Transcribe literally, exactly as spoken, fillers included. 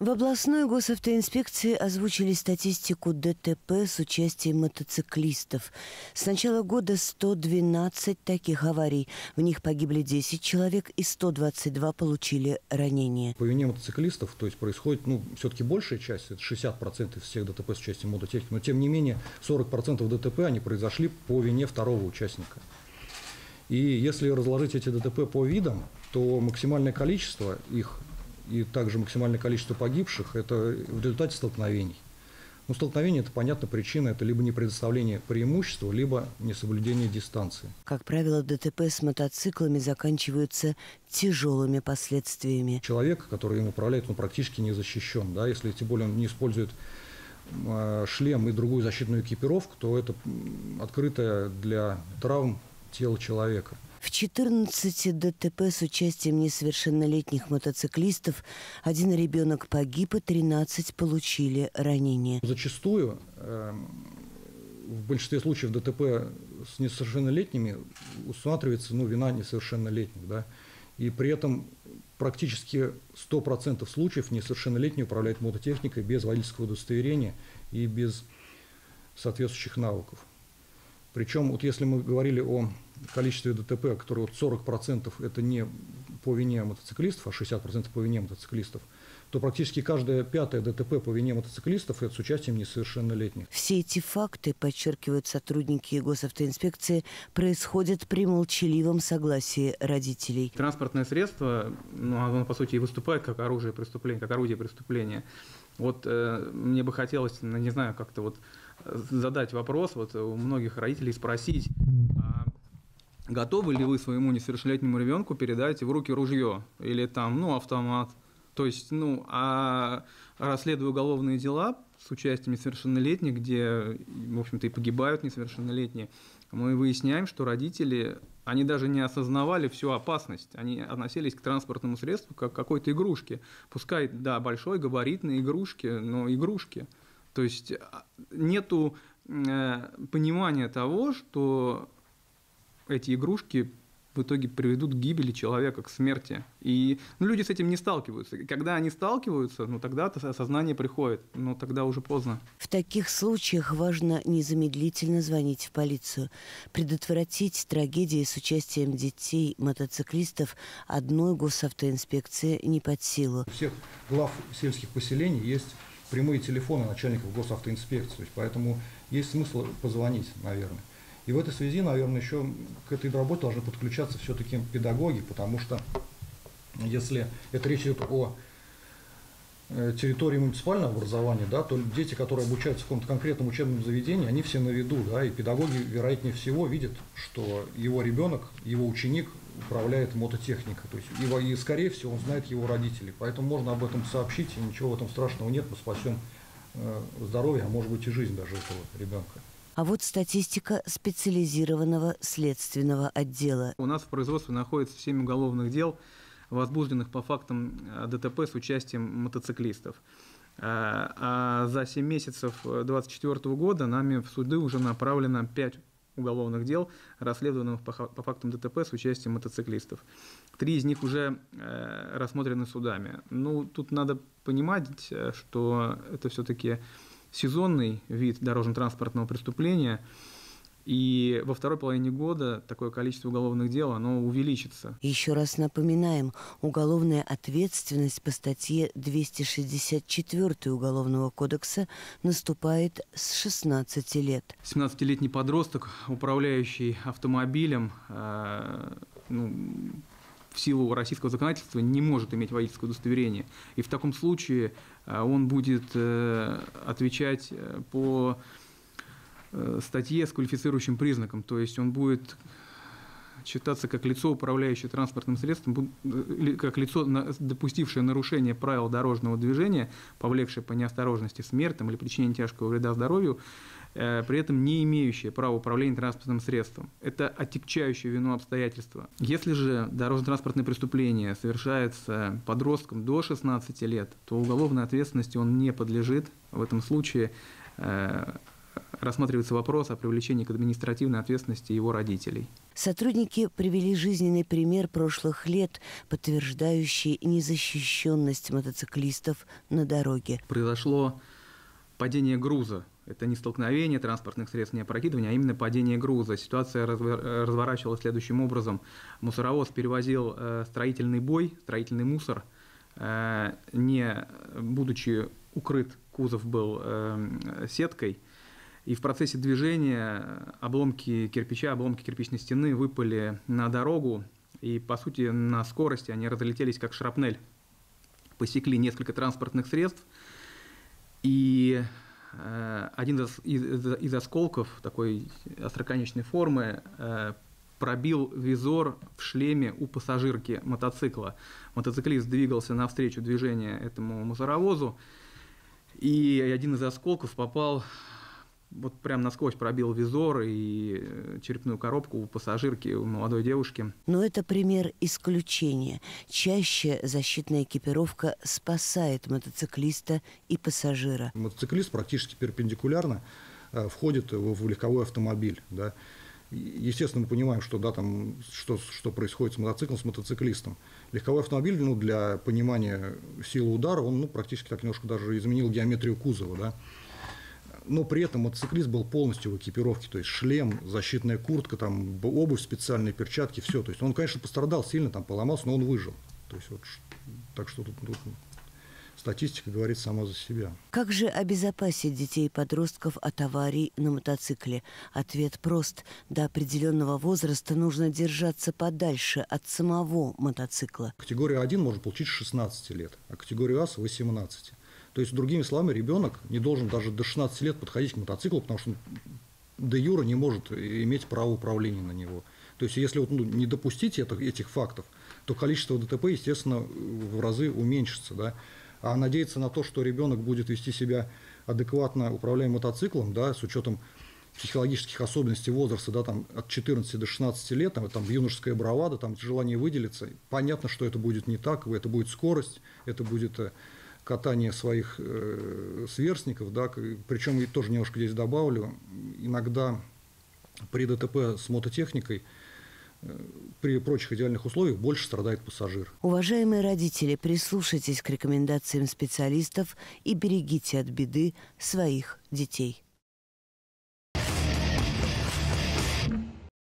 В областной госавтоинспекции озвучили статистику ДТП с участием мотоциклистов. С начала года сто двенадцать таких аварий. В них погибли десять человек и сто двадцать два получили ранения. По вине мотоциклистов, то есть происходит, ну, все-таки большая часть, это шестьдесят процентов всех ДТП с участием мототехники, но тем не менее сорок процентов ДТП они произошли по вине второго участника. И если разложить эти ДТП по видам, то максимальное количество их и также максимальное количество погибших – это в результате столкновений. Ну, столкновение – это, понятно, причина – это либо не предоставление преимущества, либо несоблюдение дистанции. Как правило, ДТП с мотоциклами заканчиваются тяжелыми последствиями. Человек, который им управляет, он практически не защищен. Да? Если тем более он не использует э, шлем и другую защитную экипировку, то это открытое для травм тело человека. В четырнадцати ДТП с участием несовершеннолетних мотоциклистов один ребенок погиб и тринадцать получили ранения. Зачастую э, в большинстве случаев ДТП с несовершеннолетними усматривается, ну, вина несовершеннолетних. Да? И при этом практически сто процентов случаев несовершеннолетний управляет мототехникой без водительского удостоверения и без соответствующих навыков. Причем, вот если мы говорили о количестве ДТП, которые вот сорок процентов это не по вине мотоциклистов, а шестьдесят процентов по вине мотоциклистов, то практически каждое пятое ДТП по вине мотоциклистов это с участием несовершеннолетних. Все эти факты, подчеркивают сотрудники госавтоинспекции, происходят при молчаливом согласии родителей. Транспортное средство, ну, оно по сути и выступает как оружие преступления, как орудие преступления. Вот э, мне бы хотелось, ну, не знаю, как-то вот задать вопрос вот у многих родителей, спросить, а готовы ли вы своему несовершеннолетнему ребенку передать в руки ружье или там, ну, автомат? То есть, ну, а расследуя уголовные дела с участием несовершеннолетних, где, в общем-то, и погибают несовершеннолетние, мы выясняем, что родители, они даже не осознавали всю опасность, они относились к транспортному средству как к какой-то игрушке. Пускай, да, большой, габаритной игрушки, но игрушки. То есть нету э, понимания того, что эти игрушки в итоге приведут к гибели человека, к смерти. И ну, люди с этим не сталкиваются. И когда они сталкиваются, ну тогда-то осознание приходит, но тогда уже поздно. В таких случаях важно незамедлительно звонить в полицию. Предотвратить трагедии с участием детей мотоциклистов одной госавтоинспекции не под силу. У всех глав сельских поселений есть прямые телефоны начальников госавтоинспекции, поэтому есть смысл позвонить, наверное. И в этой связи, наверное, еще к этой работе должны подключаться все-таки педагоги, потому что если это речь идет о территории муниципального образования, да, то дети, которые обучаются в каком-то конкретном учебном заведении, они все на виду, да, и педагоги, вероятнее всего, видят, что его ребенок, его ученик управляет мототехникой, то есть его, и, скорее всего, он знает его родителей, поэтому можно об этом сообщить, и ничего в этом страшного нет, мы спасем э, здоровье, а может быть и жизнь даже этого ребенка. А вот статистика специализированного следственного отдела. У нас в производстве находится семь уголовных дел, возбужденных по фактам ДТП с участием мотоциклистов. А за семь месяцев две тысячи двадцать четвёртого года нами в суды уже направлено пять уголовных дел, расследованных по фактам ДТП с участием мотоциклистов. Три из них уже рассмотрены судами. Ну, тут надо понимать, что это все-таки сезонный вид дорожно-транспортного преступления, и во второй половине года такое количество уголовных дел, оно увеличится. Еще раз напоминаем, уголовная ответственность по статье двести шестьдесят четыре Уголовного кодекса наступает с шестнадцати лет. семнадцатилетний подросток, управляющий автомобилем, э, ну, в силу российского законодательства не может иметь водительское удостоверение. И в таком случае он будет отвечать по статье с квалифицирующим признаком, то есть он будет считаться как лицо, управляющее транспортным средством, как лицо, допустившее нарушение правил дорожного движения, повлекшее по неосторожности смерть или причинение тяжкого вреда здоровью, при этом не имеющее права управления транспортным средством. Это отягчающее вину обстоятельства. Если же дорожно-транспортное преступление совершается подростком до шестнадцати лет, то уголовной ответственности он не подлежит. В этом случае рассматривается вопрос о привлечении к административной ответственности его родителей. Сотрудники привели жизненный пример прошлых лет, подтверждающий незащищенность мотоциклистов на дороге. Произошло падение груза. Это не столкновение транспортных средств, не опрокидывание, а именно падение груза. Ситуация разворачивалась следующим образом. Мусоровоз перевозил э, строительный бой, строительный мусор. Э, не будучи укрыт, кузов был э, сеткой. И в процессе движения обломки кирпича, обломки кирпичной стены выпали на дорогу. И, по сути, на скорости они разлетелись как шрапнель. Посекли несколько транспортных средств. И один из, из, из осколков такой остроконечной формы э, пробил визор в шлеме у пассажирки мотоцикла. Мотоциклист двигался навстречу движению этому мусоровозу, и один из осколков попал, вот прям насквозь пробил визор и черепную коробку у пассажирки, у молодой девушки. Но это пример исключения. Чаще защитная экипировка спасает мотоциклиста и пассажира. Мотоциклист практически перпендикулярно э, входит в, в легковой автомобиль. Да. Естественно, мы понимаем, что, да, там, что, что происходит с мотоциклом, с мотоциклистом. Легковой автомобиль, ну, для понимания силы удара, он ну, практически так немножко даже изменил геометрию кузова. Да. Но при этом мотоциклист был полностью в экипировке, то есть шлем, защитная куртка, там, обувь, специальные перчатки, все. То есть он, конечно, пострадал сильно, там, поломался, но он выжил. То есть, вот, так что тут, тут статистика говорит сама за себя. Как же обезопасить детей и подростков от аварий на мотоцикле? Ответ прост. До определенного возраста нужно держаться подальше от самого мотоцикла. Категория один может получить с шестнадцати лет, а категория А с восемнадцати. То есть, другими словами, ребенок не должен даже до шестнадцати лет подходить к мотоциклу, потому что де юре не может иметь право управления на него. То есть, если вот, ну, не допустить это, этих фактов, то количество ДТП, естественно, в разы уменьшится. Да? А надеяться на то, что ребенок будет вести себя адекватно, управляя мотоциклом, да, с учетом психологических особенностей возраста, да, там, от четырнадцати до шестнадцати лет, там, там юношеская бравада, там, желание выделиться, понятно, что это будет не так, это будет скорость, это будет катание своих э, сверстников, да, причем я тоже немножко здесь добавлю, иногда при ДТП с мототехникой э, при прочих идеальных условиях больше страдает пассажир. Уважаемые родители, прислушайтесь к рекомендациям специалистов и берегите от беды своих детей.